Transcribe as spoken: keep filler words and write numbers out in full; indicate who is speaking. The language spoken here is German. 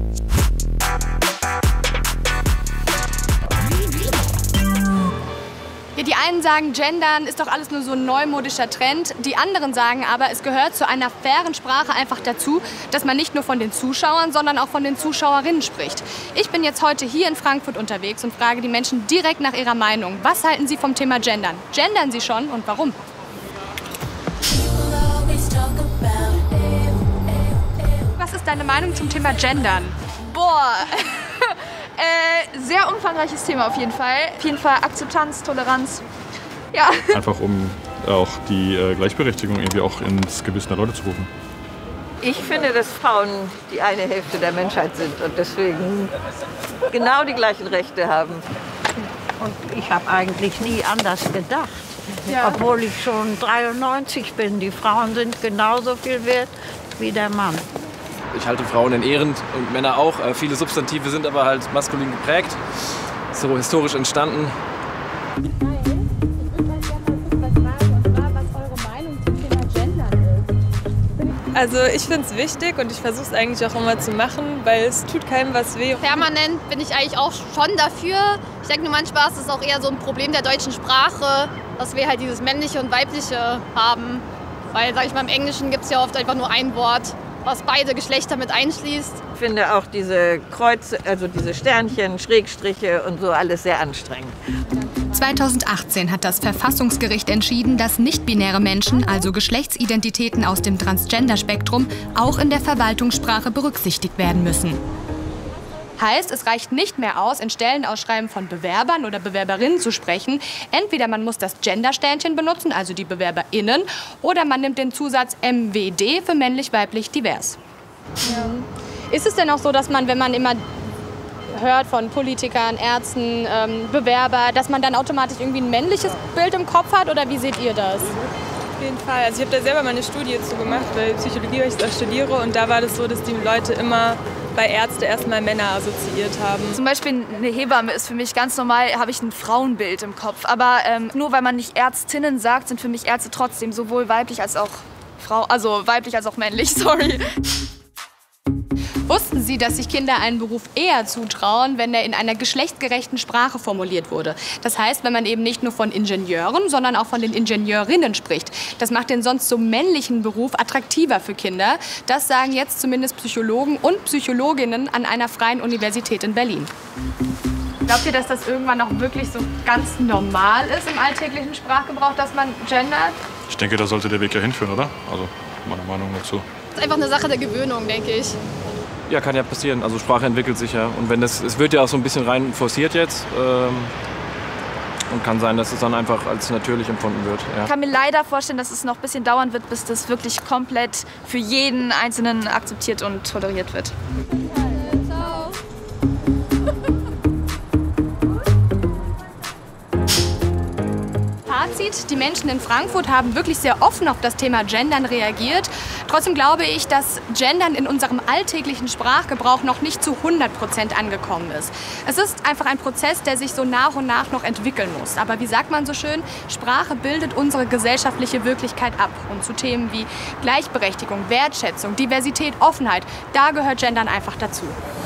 Speaker 1: Ja, die einen sagen, Gendern ist doch alles nur so ein neumodischer Trend. Die anderen sagen aber, es gehört zu einer fairen Sprache einfach dazu, dass man nicht nur von den Zuschauern, sondern auch von den Zuschauerinnen spricht. Ich bin jetzt heute hier in Frankfurt unterwegs und frage die Menschen direkt nach ihrer Meinung. Was halten sie vom Thema Gendern? Gendern sie schon und warum? Was ist deine Meinung zum Thema Gendern?
Speaker 2: Boah, äh, sehr umfangreiches Thema auf jeden Fall. Auf jeden Fall Akzeptanz, Toleranz. Ja.
Speaker 3: Einfach um auch die äh, Gleichberechtigung irgendwie auch ins Gewissen der Leute zu rufen.
Speaker 4: Ich finde, dass Frauen die eine Hälfte der Menschheit sind und deswegen genau die gleichen Rechte haben.
Speaker 5: Und ich habe eigentlich nie anders gedacht,
Speaker 2: Ja.
Speaker 5: obwohl ich schon dreiundneunzig bin. Die Frauen sind genauso viel wert wie der Mann.
Speaker 6: Ich halte Frauen in Ehren und Männer auch. Äh, viele Substantive sind aber halt maskulin geprägt, so historisch entstanden.
Speaker 7: Also ich finde es wichtig und ich versuche es eigentlich auch immer zu machen, weil es tut keinem was weh.
Speaker 8: Permanent bin ich eigentlich auch schon dafür. Ich denke nur manchmal ist es auch eher so ein Problem der deutschen Sprache, dass wir halt dieses männliche und weibliche haben. Weil, sag ich mal, im Englischen gibt es ja oft einfach nur ein Wort, was beide Geschlechter mit einschließt.
Speaker 4: Ich finde auch diese Kreuze, also diese Sternchen, Schrägstriche und so alles sehr anstrengend.
Speaker 1: zweitausendachtzehn hat das Verfassungsgericht entschieden, dass nicht-binäre Menschen, also Geschlechtsidentitäten aus dem Transgender-Spektrum, auch in der Verwaltungssprache berücksichtigt werden müssen. Heißt, es reicht nicht mehr aus, in Stellenausschreiben von Bewerbern oder Bewerberinnen zu sprechen. Entweder man muss das Gender-Sternchen benutzen, also die BewerberInnen, oder man nimmt den Zusatz M W D für männlich-weiblich divers. Ja. Ist es denn auch so, dass man, wenn man immer hört von Politikern, Ärzten, ähm, Bewerber, dass man dann automatisch irgendwie ein männliches Bild im Kopf hat, oder wie seht ihr das?
Speaker 7: Auf jeden Fall. Also ich habe da selber mal eine Studie zu gemacht, weil Psychologie, weil ich da studiere, und da war das so, dass die Leute immer bei Ärzten erstmal Männer assoziiert haben.
Speaker 2: Zum Beispiel eine Hebamme ist für mich ganz normal, habe ich ein Frauenbild im Kopf. Aber ähm, nur weil man nicht Ärztinnen sagt, sind für mich Ärzte trotzdem sowohl weiblich als auch Frau, also weiblich als auch männlich, sorry.
Speaker 1: Wussten Sie, dass sich Kinder einen Beruf eher zutrauen, wenn er in einer geschlechtsgerechten Sprache formuliert wurde? Das heißt, wenn man eben nicht nur von Ingenieuren, sondern auch von den Ingenieurinnen spricht. Das macht den sonst so männlichen Beruf attraktiver für Kinder. Das sagen jetzt zumindest Psychologen und Psychologinnen an einer freien Universität in Berlin. Glaubt ihr, dass das irgendwann auch wirklich so ganz normal ist im alltäglichen Sprachgebrauch, dass man gendert?
Speaker 3: Ich denke, da sollte der Weg ja hinführen, oder? Also meine Meinung dazu.
Speaker 8: Das ist einfach eine Sache der Gewöhnung, denke ich.
Speaker 6: Ja, kann ja passieren. Also Sprache entwickelt sich ja. Und wenn das, es wird ja auch so ein bisschen rein forciert jetzt. Ähm, und kann sein, dass es dann einfach als natürlich empfunden wird. Ja.
Speaker 2: Ich kann mir leider vorstellen, dass es noch ein bisschen dauern wird, bis das wirklich komplett für jeden Einzelnen akzeptiert und toleriert wird.
Speaker 1: Fazit: Die Menschen in Frankfurt haben wirklich sehr offen auf das Thema Gendern reagiert. Trotzdem glaube ich, dass Gendern in unserem alltäglichen Sprachgebrauch noch nicht zu hundert Prozent angekommen ist. Es ist einfach ein Prozess, der sich so nach und nach noch entwickeln muss. Aber wie sagt man so schön, Sprache bildet unsere gesellschaftliche Wirklichkeit ab. Und zu Themen wie Gleichberechtigung, Wertschätzung, Diversität, Offenheit, da gehört Gendern einfach dazu.